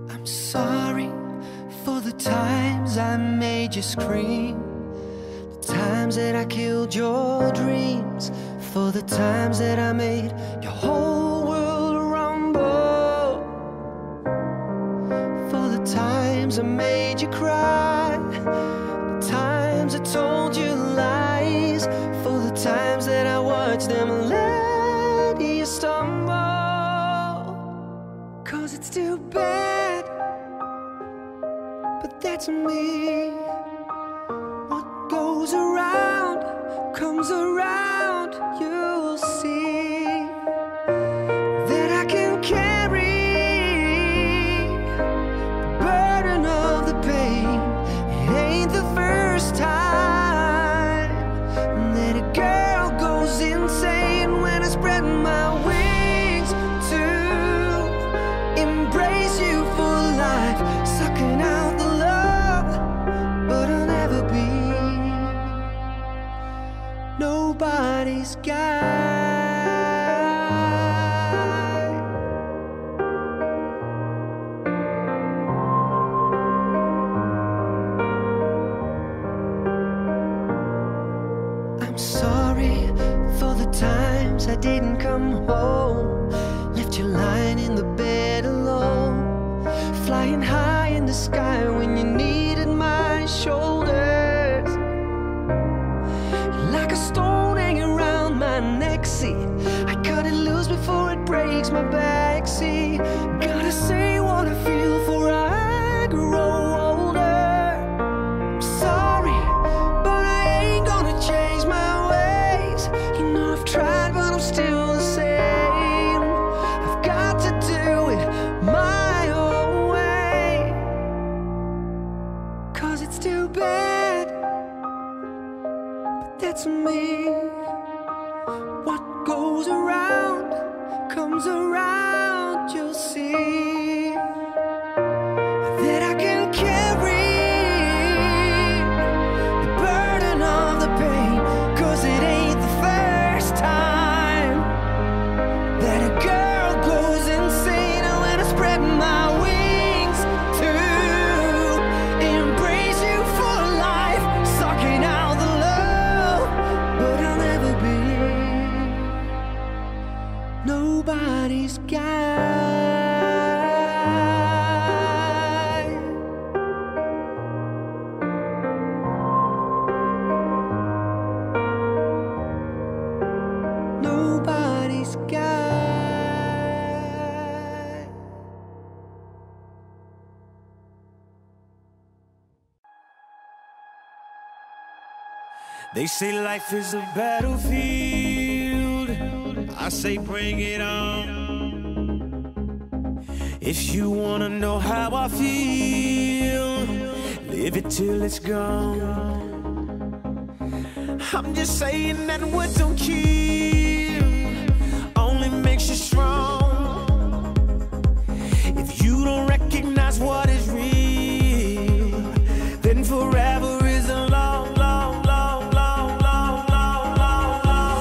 I'm sorry for the times I made you scream, the times that I killed your dreams, for the times that I made your whole world rumble, for the times I made you cry, the times I told you lies, for the times that I watched them let you stumble. 'Cause it's too bad, but that's me. What goes around comes around. You'll see that I can carry the burden of the pain. It ain't the first time that a girl goes insane when I spread my wings to embrace you for life, sucking out the love, but I'll never be nobody's guy. I'm sorry for the times I didn't come home, left you lying in the bed alone, flying high in the sky when you needed my shoulders, like a stone hanging around my neck. See, I cut it loose before it breaks my back. See, gotta say what I feel for I grow older. I'm sorry, but I ain't gonna change my ways. You know I've tried, but I'm still the same. I've got to do it my own way. 'Cause it's too bad, but that's me. What goes around comes around. You'll see that I can carry the burden of the pain. 'Cause it ain't the first time that a girl goes insane, and when I spread my wings to embrace you for life, sucking out the love, but I'll never be nobody's guy. Nobody's guy. They say life is a battlefield. I say bring it on. If you wanna know how I feel, live it till it's gone. I'm just saying that what don't kill only makes you strong. If you don't recognize what is real, then forever is a long, long, long, long, long, long, long, long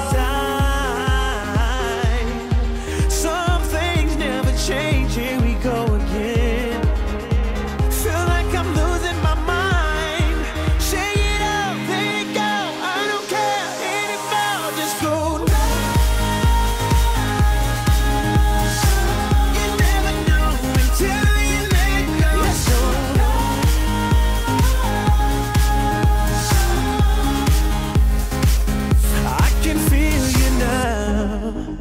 time. Some things never change, here we go again. Feel like I'm losing my mind. Shake it up, there you go. I don't care anymore, just go. You never know until you let go. So I can feel you now.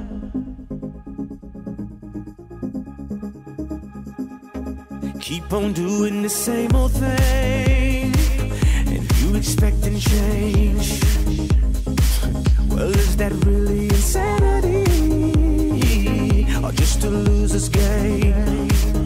Keep on doing the same old thing, and you expecting change. Well, is that really insanity, or just a loser's game?